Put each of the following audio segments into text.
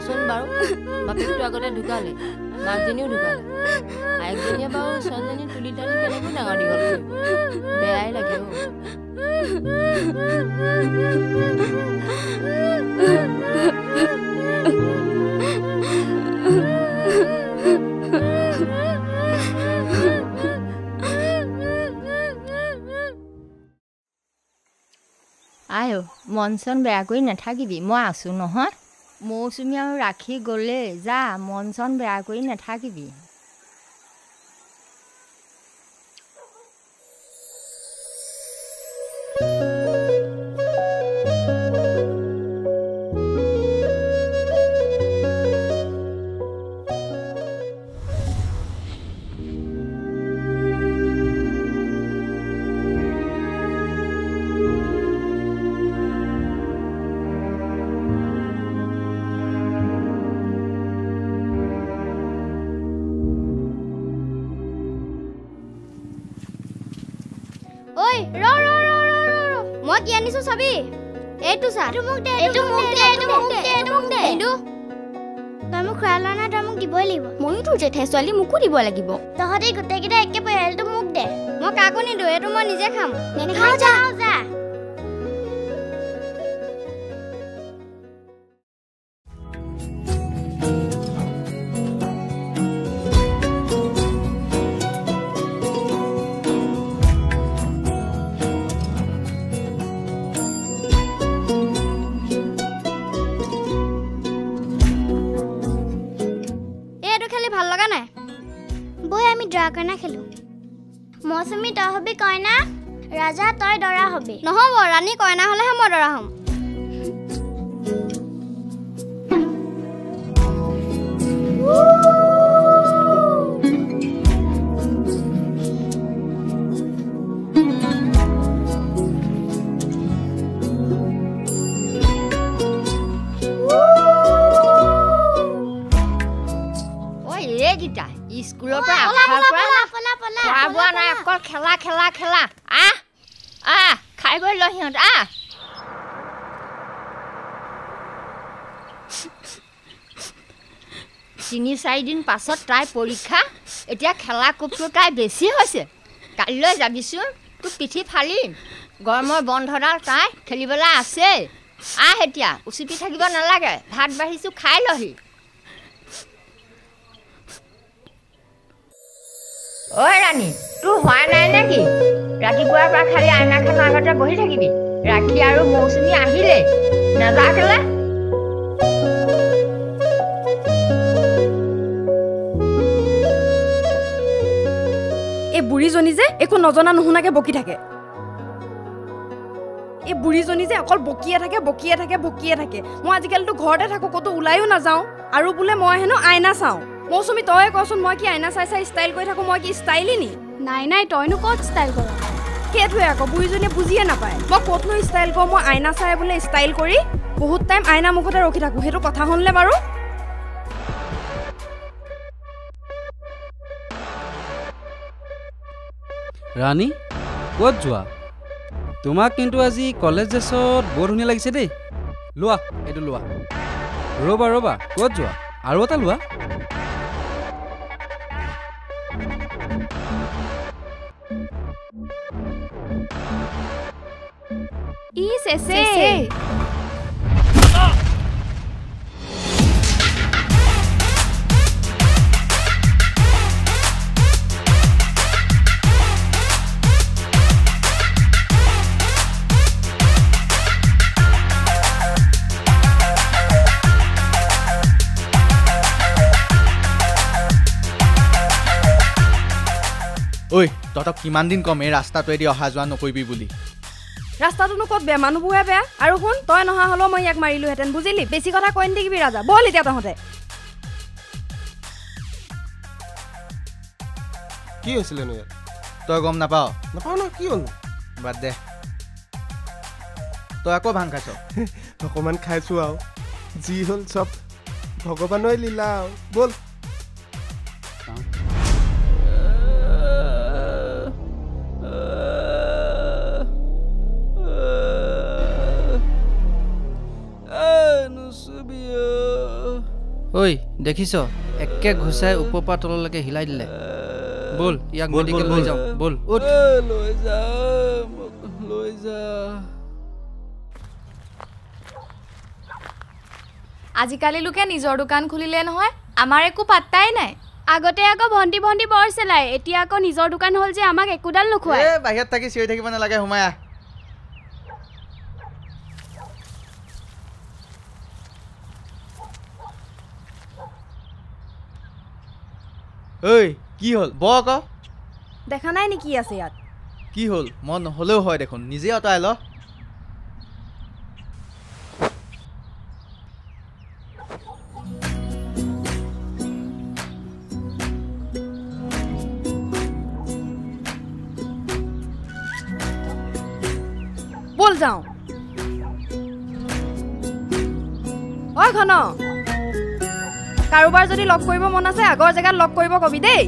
কচোন বাৰু বাপেকটো আগতে ঢুকালে মাকজনীও ঢুকালে আইকজনীয়ে বাৰু ছোৱালীজনী তুলি টানি কেনেকৈ ডাঙৰ দীঘল কৰিব বেয়াই লাগে আয়ো মন চন বেয়া কৰি নাথাকিবি মই আছো নহয় মৌচুমী আৰু ৰাখি গ'লে যা মন চন বেয়া কৰি নাথাকিবি মই কি আনিছো চাবি এইটো চা এইটো মোক দে তই মোক খুৱালা না তই মোক দিবই লাগিব ময়ো তোৰ জেঠাই ছোৱালী মোকো দিব লাগিব তহঁতে গোটেইকেইটা একে পৰিয়ালটো মোক দে মই কাকো নিদিওঁ এইটো মই নিজে খাম নেখাওঁ যা খেলো মৌচুমী তই হবি কইনা ৰাজা তই দৰা হবি নহব ৰাণী কইনা হলেহে মই দৰা হম স্কুলৰ পৰা খোৱা বোৱা নাই অকল খেলা খেলা খেলা খাই বৈ ল সিহঁত তিনি চাৰি দিন পাছত তাই পৰীক্ষা এতিয়া খেলা কোপটো তাই বেছি হৈছে কাইলৈ যাবিচোন তোক পিঠি ফালিম গৰমৰ বন্ধডাল তাই খেলিবলৈ আছে এতিয়া উচিপি থাকিব নালাগে ভাত বাঢ়িছোঁ খাই লহি ঐ ৰাণী তোৰ হোৱা নাই নেকি ৰাতিপুৱাৰ পৰা খালি আইনাখনৰ আগতে বহি থাকিবি ৰাখি আৰু মৌচুমী আহিলে নাযাকেলে এই বুঢ়ীজনী যে একো নজনা নুশুনাকে বকি থাকে এই বুঢ়ীজনী যে অকল বকিয়ে থাকে মই আজিকালিতো ঘৰতে থাকো ক'তো ওলাইও নাযাওঁ আৰু বোলে মই হেনো আইনা চাওঁ মৌচুমী তই কচোন মই কি আইনা চাই ষ্টাইল কৰি থাকো মই কি ষ্টাইলি নি নাই তইনো ক'ত ষ্টাইল কৰ সেইটোৱে আকৌ বুঢ়ীজনীয়ে বুজিয়ে নাপায় মই ক'তনো ষ্টাইল কৰোঁ মই আইনা চাই বোলে ষ্টাইল কৰি বহুত টাইম আইনা মুখতে ৰখি থাকোঁ সেইটো কথা শুনিলে বাৰু ৰাণী ক'ত যোৱা তোমাক কিন্তু আজি কলেজ ড্ৰেছত বৰ ধুনীয়া লাগিছে দেই লোৱা এইটো লোৱা ৰ'বা ক'ত যোৱা আৰু এটা লোৱা ঐ তহঁতক কিমান দিন কম এই ৰাস্তাটোৱেদি অহা যোৱা নকৰিবি বুলি ৰাস্তাটোনো ক'ত বেয়া মানুহবোৰহে বেয়া আৰু শুন তই নহা হ'লেও মই ইয়াক মাৰিলোহেঁতেন বুজিলি বেছি কথা কৈ নিদিবি ৰাজা বল এতিয়া তহঁতে কি হৈছিলেনো ইয়াত তই গম নাপাৱ নাপাওঁ ন কি হ'ল বাদ দে তই আকৌ ভাং খাইছ অকণমান খাইছোঁ আৰু যি হ'ল চব ভগৱানৰে লীলা আৰু ব'ল ঐ দেখিছ একে ঘুচাই ওপৰ পৰা তললৈকে হিলাই দিলে বল ইয়াক মেডিকেল লৈ যাওঁ বল লৈ যা লৈ যা আজিকালি লোকে নিজৰ দোকান খুলিলে নহয় আমাৰ একো পাত্তাই নাই আগতে আকৌ ভণ্টি ভণ্টি বৰ চেলাই এতিয়া আকৌ নিজৰ দোকান হ'ল যে আমাক একোডাল নোখোৱায় বাহিৰত থাকি চিঞৰি থাকিব নালাগে সোমায়া ঐ কি হ'ল ব আকৌ দেখা নাই নেকি আছে ইয়াত কি হ'ল মই নহ'লেও হয় দেখোন নিজে অঁতৰাই ল বল যাওঁ ঐ ঘন কাৰোবাৰ যদি লগ কৰিব মন আছে আগৰ জেগাত লগ কৰিব কবি দেই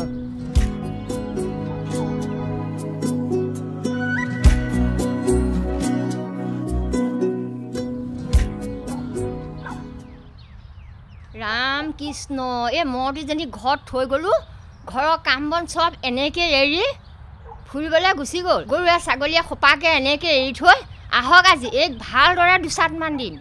ৰাম কৃষ্ণ এই মইতো যেনি ঘৰত থৈ গ'লোঁ ঘৰৰ কাম বন চব এনেকৈ এৰি ফুৰিবলৈ গুচি গ'ল গৰুৱে ছাগলীয়ে সোপাকৈ এনেকৈ এৰি থৈ আহক আজি এক ভালদৰে দুচাটমান দিম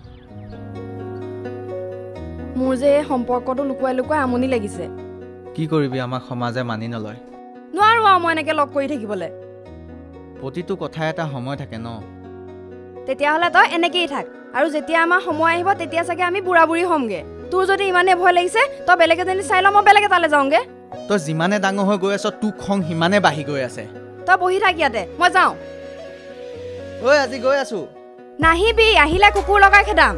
মোৰ যে এই সম্পৰ্কটো লুকুৱাই লুকুৱাই আমনি লাগিছে কি কৰিবি আমাক সমাজে মানি নলয় নোৱাৰো আৰু মই এনেকৈ লগ কৰি থাকিবলৈ প্ৰতিটো কথা এটা সময় থাকে ন তেতিয়াহ'লে তই এনেকেই থাক আৰু যেতিয়া আমাৰ সময় আহিব তেতিয়া চাগে আমি বুঢ়া বুঢ়ী হ'মগৈ তোৰ যদি ইমানে ভয় লাগিছে তই বেলেগ এজনী চাই ল মই বেলেগ এটালৈ যাওঁগৈ তই যিমানে ডাঙৰ হৈ গৈ আছ তোৰ খং সিমানে বাঢ়ি গৈ আছে তই বহি থাক ইয়াতে মই যাওঁ ঐ আজি গৈ আছো নাহিবি আহিলে কুকুৰ লগাই খেদাম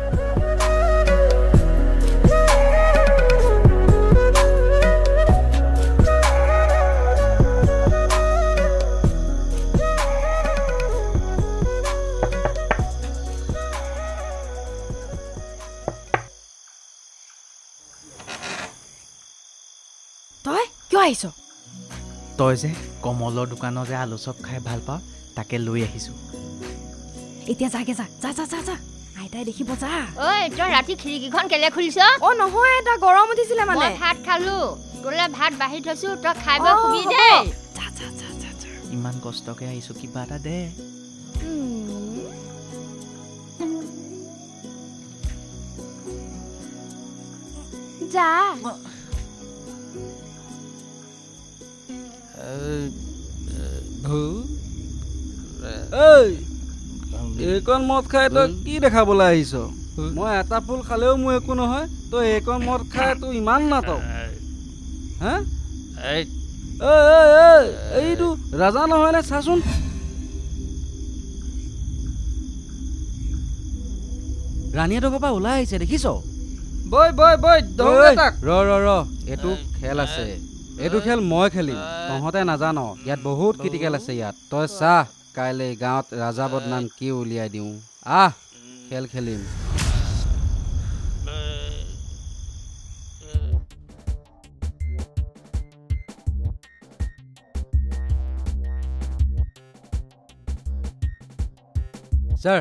তই কিয় আহিছ তই যে কমলৰ দোকানৰ যে আলু চপ খাই ভাল পাওঁ তাকে লৈ আহিছো এতিয়া যাগে যা যা যা যা যা আইতাই দেখিব যা ঐ তই ৰাতি খিৰিকীখন কেলে খুলিছ অ নহয় এটা গৰম উঠিছিলে মানে মই ভাত খালোঁ তোলে ভাত বাঢ়ি থৈছোঁ তই খাই বৈ শুবি দেই যা যা যা যা যা ইমান কষ্টকে আহিছো কিবা এটা দে যা এইকণ মদ খাই তই কি দেখাবলৈ আহিছ মই এটা ফুল খালেও মোৰ একো নহয় তই এইকণ মদ খাই তোৰ ইমান নাটক হা এইটো ৰাজা নহয় নে চাচোন ৰাণীহঁতৰ ঘৰৰ পৰা ওলাই আহিছে দেখিছ বৈ বৈ বৈ ৰ এইটো খেল আছে এইটো খেল মই খেলিম তহঁতে নাজান ইয়াত বহুত ক্ৰিটিকেল আছে ইয়াত তই চাহ কাইলৈ গাঁৱত ৰাজা বদনাম কি উলিয়াই দিওঁ আহ খেল খেলিম ছাৰ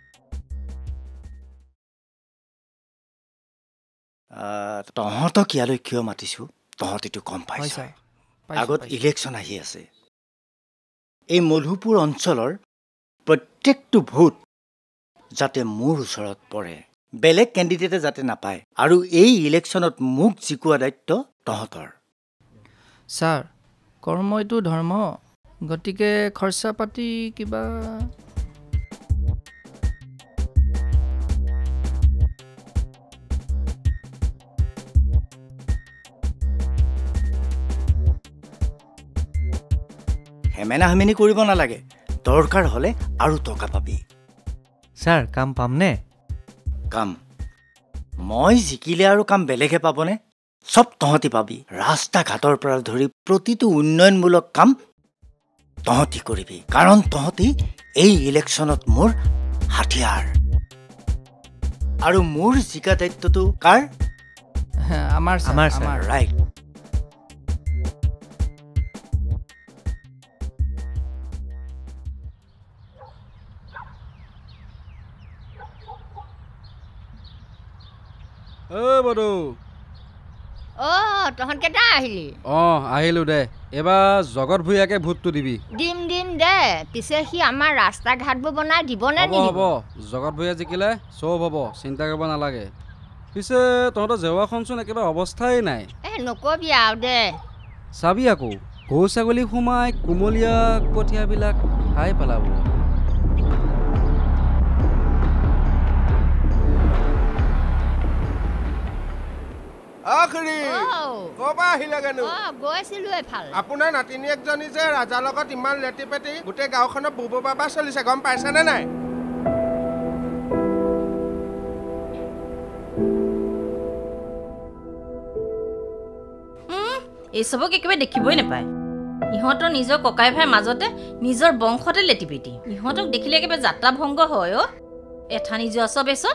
তহঁতক ইয়ালৈ কিয় মাতিছো তহঁতেতো গম পাইছ আগত ইলেকশ্যন আহি আছে এই মধুপুৰ অঞ্চলৰ প্ৰত্যেকটো ভোট যাতে মোৰ ওচৰত পৰে বেলেগ কেণ্ডিডেটে যাতে নাপায় আৰু এই ইলেকশ্যনত মোক জিকোৱা দায়িত্ব তহঁতৰ ছাৰ কৰ্মইটো ধৰ্ম গতিকে খৰচা পাতি কিবা হেমেনা হেমেনি কৰিব নালাগে দৰকাৰ হ'লে আৰু টকা পাবি ছাৰ কাম পামনে কাম মই জিকিলে আৰু কাম বেলেগে পাবনে চব তহঁতি পাবি ৰাস্তা ঘাটৰ পৰা ধৰি প্ৰতিটো উন্নয়নমূলক কাম তহঁতি কৰিবি কাৰণ তহঁতি এই ইলেকশ্যনত মোৰ হাতিয়াৰ আৰু মোৰ জিকা দায়িত্বটো কাৰ আমাৰ ৰাইট বদৌ তহঁত কেইটা আহিলি আহিলো দে এবাৰ জগত ভূঞাকে ভোটটো দিবি দিম দে পিছে সি আমাৰ ৰাস্তা ঘাটবোৰ বনাই দিবনে হ'ব জগত ভূঞা জিকিলে চব হ'ব চিন্তা কৰিব নালাগে পিছে তহঁতৰ জেৱাখনচোন একেবাৰে অৱস্থাই নাই নকবি আৰু দে চাবি আকৌ গৰু ছাগলী সোমাই কোমলীয়া কঠীয়াবিলাক খাই পেলাব আপোনাৰ নাতিনীয়েকজনী যে ৰাজাৰ লগত ইমান লেটি পেটি গোটেই গাঁওখনত বুবু বাবা চলিছে গম পাইছেনে নাই এইচবক একেবাৰে দেখিবই নাপায় ইহঁতৰ নিজৰ ককাই ভাইৰ মাজতে নিজৰ বংশতে লেটি পেটি ইহঁতক দেখিলে একেবাৰে যাত্ৰা ভংগ হয় এঠা নিজৰ চব এচব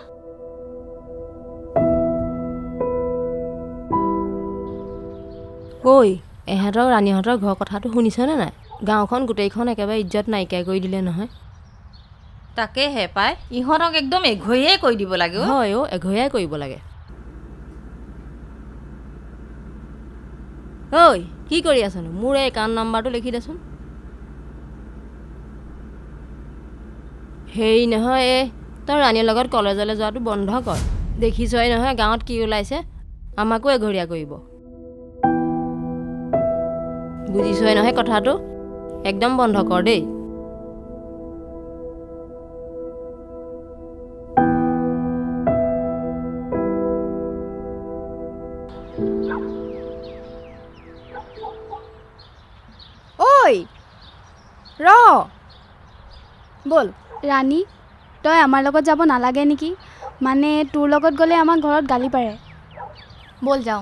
ঐ এহেঁতৰ ৰাণীহঁতৰ ঘৰ কথাটো শুনিছনে নাই গাঁওখন গোটেইখন একেবাৰে ইজ্জত নাইকিয়া কৰি দিলে নহয় তাকেহে পাই ইহঁতক একদম এঘৰীয়াই কৰি দিব লাগে হয় এঘৰীয়াই কৰিব লাগে ঐ কি কৰি আছনো মোৰ এই একাউণ্ট নাম্বাৰটো লিখি দেচোন হেৰি নহয় তই ৰাণীৰ লগত কলেজলৈ যোৱাটো বন্ধ কৰ দেখিছই নহয় গাঁৱত কি ওলাইছে আমাকো এঘৰীয়া কৰিব বুজিছই নহয় কথাটো একদম বন্ধ কৰ দেই ঐ ৰ বল ৰাণী তই আমাৰ লগত যাব নালাগে নেকি মানে তোৰ লগত গ'লে আমাৰ ঘৰত গালি পাৰে বল যাওঁ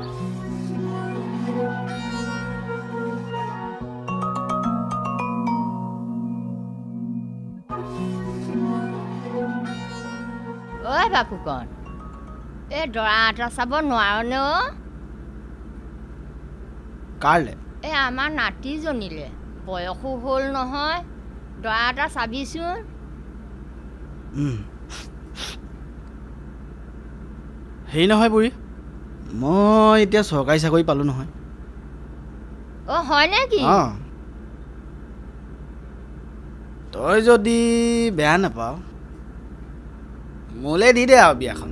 বাপুকণ এই দৰা এটা চাব নোৱাৰনে কাৰলে এই আমাৰ নাতিজনীলে বয়সো হ'ল নহয় দৰা এটা চাবিচোন হেৰি নহয় বুঢ়ী মই এতিয়া চৰকাৰী চাকৰি পালোঁ নহয় হয় নেকি তই যদি বেয়া নাপাৱ মোলে দি দে আৰু বিয়াখন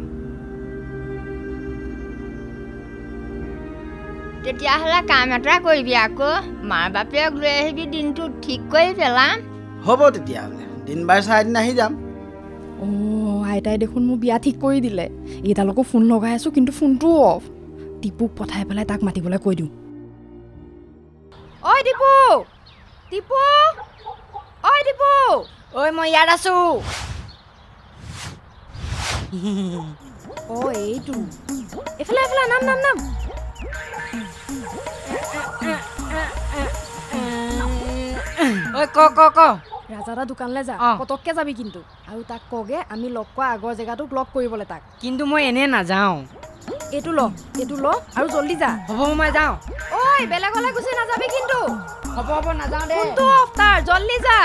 তেতিয়াহ'লে কাম এটা কৰিবি আকৌ মাৰ বাপেক লৈ আহিবি দিনটো ঠিক কৰি পেলাম হ'ব তেতিয়াহ'লে দিন বাৰ চাই এদিন আহি যাম আইতাই দেখোন মোৰ বিয়া ঠিক কৰি দিলে এইডালকো ফোন লগাই আছোঁ কিন্তু ফোনটো অফ টিপুক পঠাই পেলাই তাক মাতিবলৈ কৈ দিওঁ ঐ টিপু টিপু ঐ টিপু ঐ মই ইয়াত আছোঁ এইটো এফালে এফালে নাম নাম নাম ঐ ক ৰাজাদা দোকানলৈ যা পতককে যাবি কিন্তু আৰু তাক কগে আমি লগ কৰা আগৰ জেগাটোক লগ কৰিবলৈ তাক কিন্তু মই এনে নাযাওঁ এইটো ল আৰু জল্দি যা হ'ব মই যাওঁ ঐ বেলেগলৈ গুচি নাযাবি কিন্তু হ'ব নাযাওঁ দে ফোনটো অফ তাৰ জল্দি যা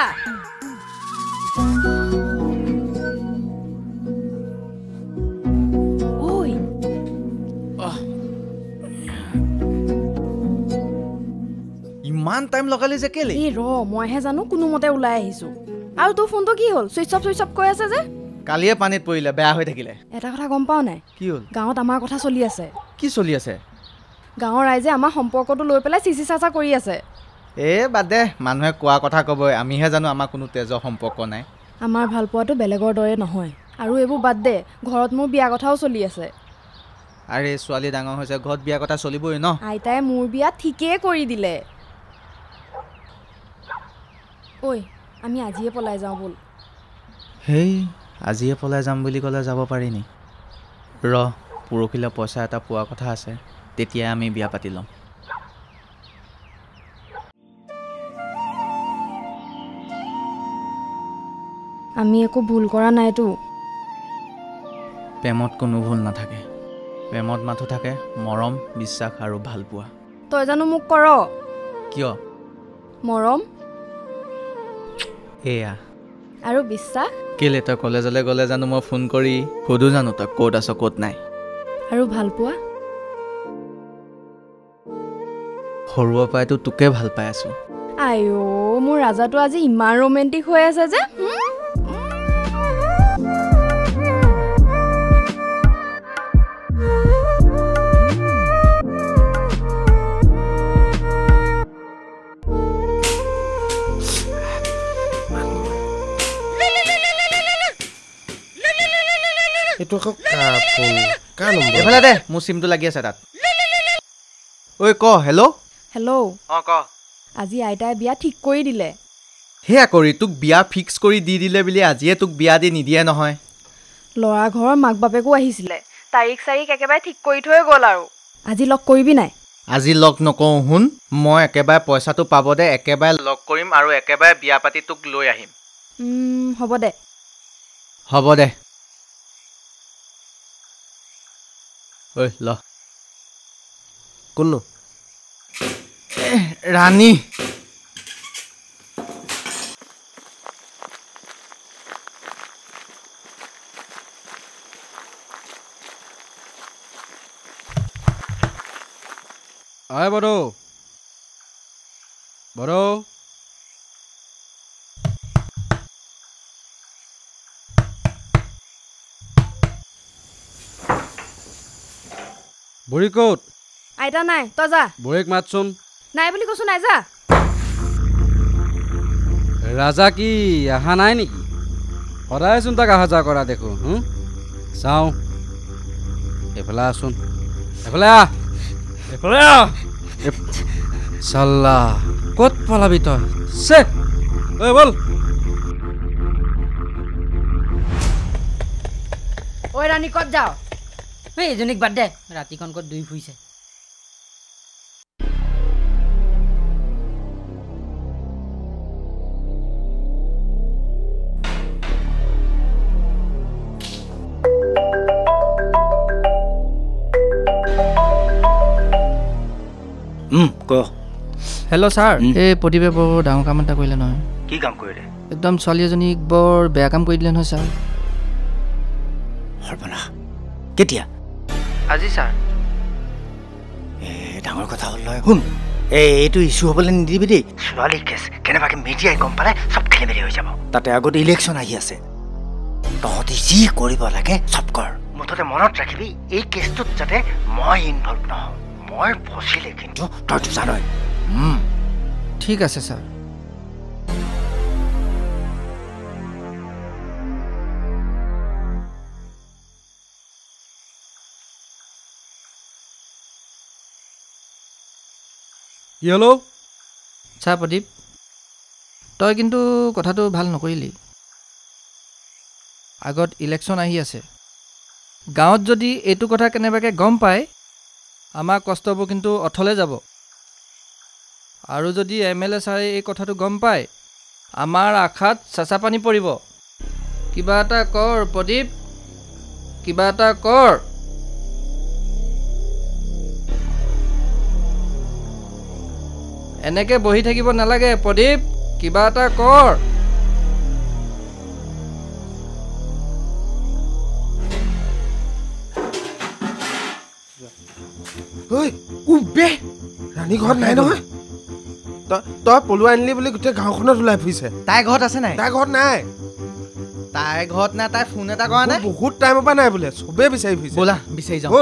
ইমান টাইম লগালি যে কেলে মইহে জানো কোনোমতে ওলাই আহিছোঁ আৰু তোৰ ফোনটো কি হ'ল চুইচ অফ কৈ আছে যে কালিয়ে পানীত পৰিলে বেয়া হৈ থাকিলে এটা কথা গম পাও নাই কি হ'ল গাঁৱত আমাৰ কথা চলি আছে কি চলি আছে গাঁৱৰ ৰাইজে আমাৰ সম্পৰ্কটো লৈ পেলাই চিচি চাচা কৰি আছে বাদ দে মানুহে কোৱা কথা ক'বই আমিহে জানো আমাৰ কোনো তেজৰ সম্পৰ্ক নাই আমাৰ ভাল পোৱাটো বেলেগৰ দৰে নহয় আৰু এইবোৰ বাদ দে ঘৰত মোৰ বিয়া কথাও চলি আছে আৰে ছোৱালী ডাঙৰ হৈছে ঘৰত বিয়া কথা চলিবই ন আইতাই মোৰ বিয়া ঠিকেই কৰি দিলে ঐ আমি আজিয়ে পলাই যাওঁ বল আজিয়ে পলাই যাম বুলি ক'লে যাব পাৰি নি পৰহিলৈ পইচা এটা পোৱা কথা আছে তেতিয়াই আমি বিয়া পাতি ল'ম আমি একো ভুল কৰা নাইতো প্ৰেমত কোনো ভুল নাথাকে প্ৰেমত মাথো থাকে মৰম বিশ্বাস আৰু ভাল পোৱা তই জানো মোক কৰ কিয় মৰম এয়া আৰু বিশ্বাস কেলে তই কলেজলৈ গ'লে জানো মই ফোন কৰি সুধো জানো তই ক'ত আছ ক'ত নাই আৰু ভাল পোৱা সৰুৰ পৰাইতো তোকে ভাল পাই আছো আইও মোৰ ৰাজাটো আজি ইমান ৰোমান্টিক হৈ আছে যে এইটো আকৌ ফোন কাৰ নম্বৰ এফালে দে মোৰ চিমটো লাগি আছে তাত ঐ ক হেল্ল' ক আজি আইতাই বিয়া ঠিক কৰি দিলে সেয়া কৰি তোক বিয়া ফিক্স কৰি দি দিলে বুলি আজিয়ে তোক বিয়া দি নিদিয়ে নহয় ল'ৰা ঘৰৰ মাক বাপেকো আহিছিলে তাৰিখ একেবাৰে ঠিক কৰি থৈ গ'ল আৰু আজি লগ কৰিবি নাই আজি লগ নকওঁ শুন মই একেবাৰে পইচাটো পাব দে একেবাৰে লগ কৰিম আৰু একেবাৰে বিয়া পাতি তোক লৈ আহিম হ'ব দে ঐ ল কোননো ৰাণী আয় বড়ো বুঢ়ী ক'ত আইতা নাই তই যা বুঢ়ীক মাতচোন নাই বুলি কৈছো নাই যা ৰাজা কি অহা নাই নেকি সদায়চোন তাক অহা যোৱা কৰা দেখোঁ চাওঁ এইফালে আহচোন এইফালে আহ চাল্লা ক'ত পলাবি তই চে ঐ বল ঐ ৰাণী ক'ত যাও এইজনীক বাদ দে ৰাতিখন ক'ত দুই ফুৰিছে হেল্ল' ছাৰ এই প্ৰতিভে বৰ ডাঙৰ কাম এটা কৰিলে নহয় কি কাম কৰিলে একদম ছোৱালী এজনীক বৰ বেয়া কাম কৰি দিলে নহয় ছাৰ সৰ্বনাশ কেতিয়া আজি ছাৰ ডাঙৰ কথা হ'ল নহয় শুন এইটো ইছ্যু হ'বলৈ নিদিবি দেই ছোৱালী কেছ কেনেবাকে মিডিয়াই গম পালে চব খেলি মেলি হৈ যাব তাতে আগত ইলেকশ্যন আহি আছে তহঁতি যি কৰিব লাগে চব কৰ মুঠতে মনত ৰাখিবি এই কেছটোত যাতে মই ইনভলভ নহওঁ মই ফচিলে কিন্তু তইতো জানই ঠিক আছে ছাৰ কি হ'ল ছাৰ প্ৰদীপ তই কিন্তু কথাটো ভাল নকৰিলি আগত ইলেকশ্যন আহি আছে গাঁৱত যদি এইটো কথা কেনেবাকৈ গম পায় আমাৰ কষ্টবোৰ কিন্তু অথলে যাব আৰু যদি MLA ছাৰে এই কথাটো গম পায় আমাৰ আশাত চেঁচা পানী পৰিব কিবা এটা কৰ প্ৰদীপ কিবা এটা কৰ এনেকৈ বহি থাকিব নালাগে প্ৰদীপ কিবা এটা কৰ ৰাণী ঘৰত নাই নহয় তই পলুৱাই আনিলি বুলি গোটেই গাঁওখনত ওলাই ফুৰিছে তাই ঘৰত আছে নাই তাই ঘৰত নাই তাই ফোন এটা কৰা নাই বহুত টাইমৰ পৰা নাই বোলে চবেই বিচাৰি ফুৰিছে ব'লা বিচাৰি যাওঁ ব'ল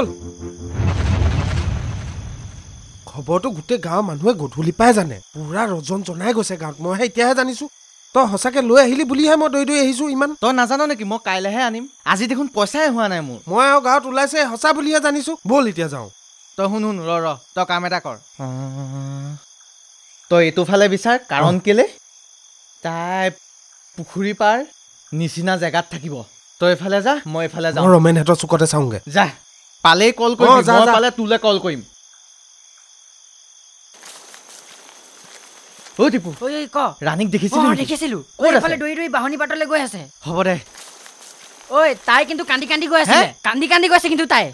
খবৰটো গোটেই গাঁৱৰ মানুহে গধূলি পাই জানে পুৰা ৰজন জনাই গৈছে গাঁৱত মইহে এতিয়াহে জানিছো তই সঁচাকে লৈ আহিলি বুলিহে মই দৈ আহিছো ইমান তই নাজান নেকি মই কাইলৈহে আনিম আজি দেখোন পইচাই হোৱা নাই মোৰ মই আৰু গাঁৱত ওলাইছে সঁচা বুলিহে জানিছো ব'ল এতিয়া যাওঁ তই শুন ৰ তই কাম এটা কৰ তই এইটো ফালে বিচাৰ কাৰণ কেলে তাই পুখুৰী পাৰ নিচিনা জেগাত থাকিব তই এইফালে যা মই এইফালে যাওঁ ৰমেনহঁতৰ চুকতে চাওঁগে যা পালেই কল কৰিম মই পালে তোলে কল কৰিম ঐ টিপু ঐ ক ৰাণীক দেখিছিলো এইফালে দৌৰি বাহনী বাটলৈ গৈ আছে হ'ব দে ঐ তাই কিন্তু কান্দি কান্দি গৈ আছে কান্দি গৈছে কিন্তু তাই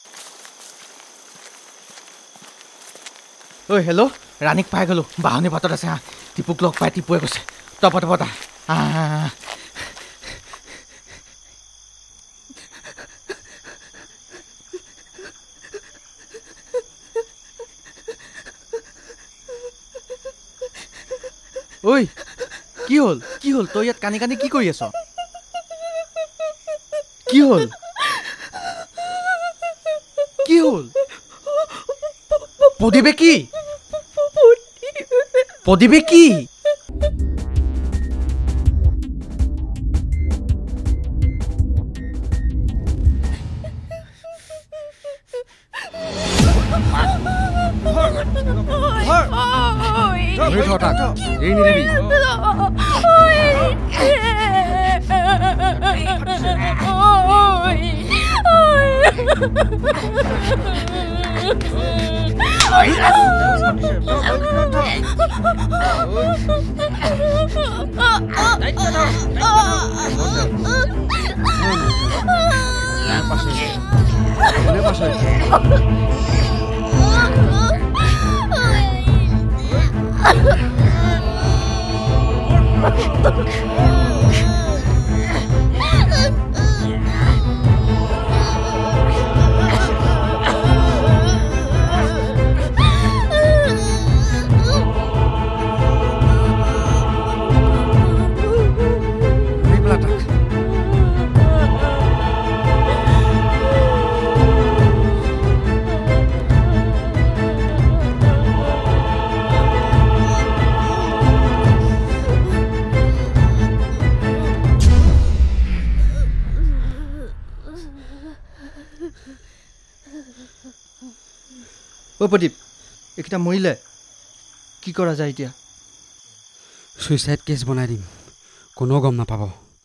ঐ হেল্ল' ৰাণীক পাই গ'লো বাহনী বাটত আছে টিপুক লগ পাই টিপুৱে কৈছে তপতা ঐ কি হ'ল তই ইয়াত কানি কানি কি কৰি আছ কি হ'ল পদিবে কি প্ৰদীপ এইকেইটা মৰিলে কি কৰা যায় এতিয়া সুইচাইড কেছ বনাই দিম কোনো গম নাপাব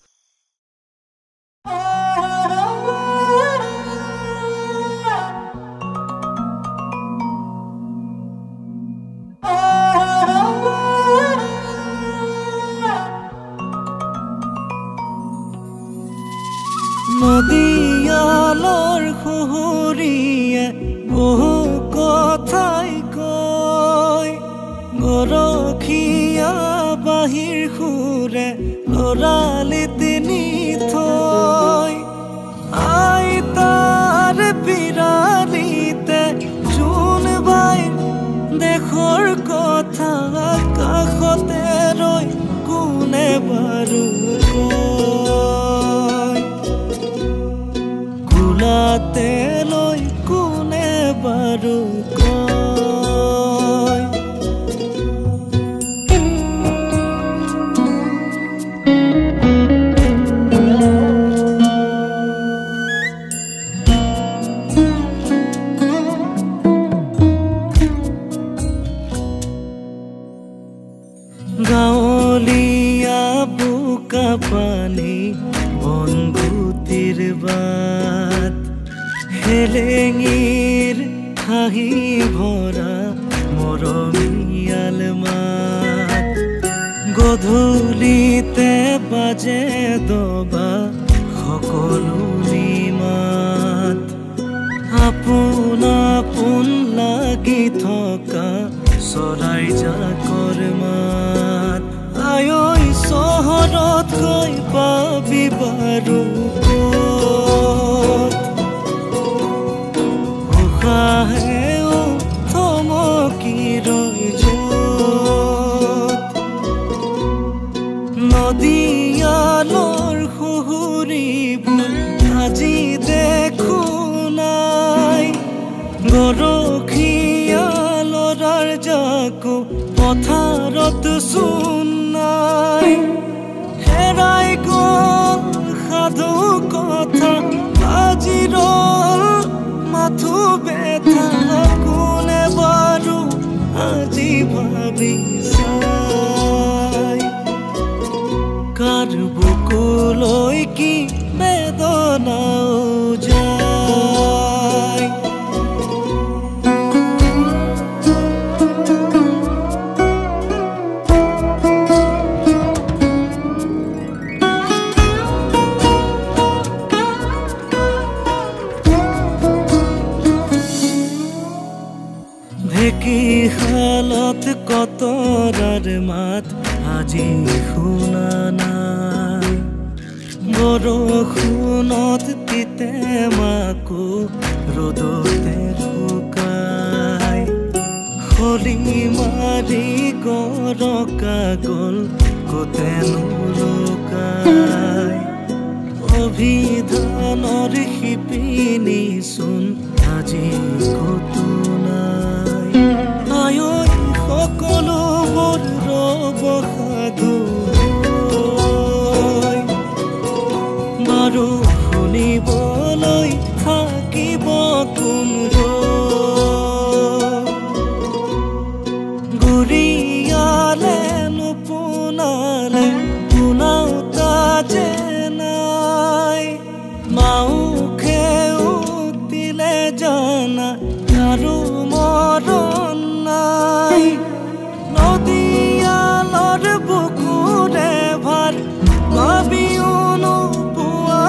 নদীয়ালৰ খুহুৰিয়ে বহু কথাই কয় গৰখীয়া বাহিৰ সুৰে লৰালি তিনি থৈ আইতাৰ পিৰালিতে জোন বাই দেশৰ কথা কাষতে ৰৈ কোনে বাৰু কুলাতে লৈ কোনে বাৰু গাঁৱলীয়া বোকা পানী বনগুটিৰ বাট হেলেঙিৰ হাঁহি ভৰা মৰমীয়াল মাত গধূলিতে বাজে দবা সকলো নিমাত আপোন আপোন লাগি থকা চৰাই জাকৰ মাত আই চহৰত গৈ পাবি বাৰু উশাহেও থমকি ৰৈ য'ত নদীয়ালৰ সুহুৰিবোৰ আজি দেখো নাই গৰখীয়া লৰাৰ জাকো পথাৰত চোন নাই হেৰাই গ'ল সাধু কথা আজি ৰল মাথো বেথা কোনে বাৰু আজি ভাবি চাই কাৰ বুকুলৈ কি বেদনাও যায় ঢেকি শালত কতৰাৰ মাত আজি শুনা নাই বৰষুণত তিতে মাকো ৰ'দতে শুকাই হলি মাৰি গৰকা গল কোতেনো লুকাই অভিধানৰ শিপিনী চোন আজি কতো নাই আয়ৈ সকলোবোৰ ৰব সাধু বাৰু শুনিবলৈ থাকিব কোন গুৰিয়ালে নুপুনালে পুনাওতা যে নাই মাউখে উতিলে জানা আৰু মৰণ নাই নদীয়ালৰ বুকুৰে ভাৰ ভাবিও নোপোৱা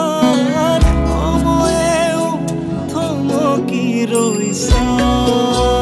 পাৰ সময়েও থমকি ৰৈছা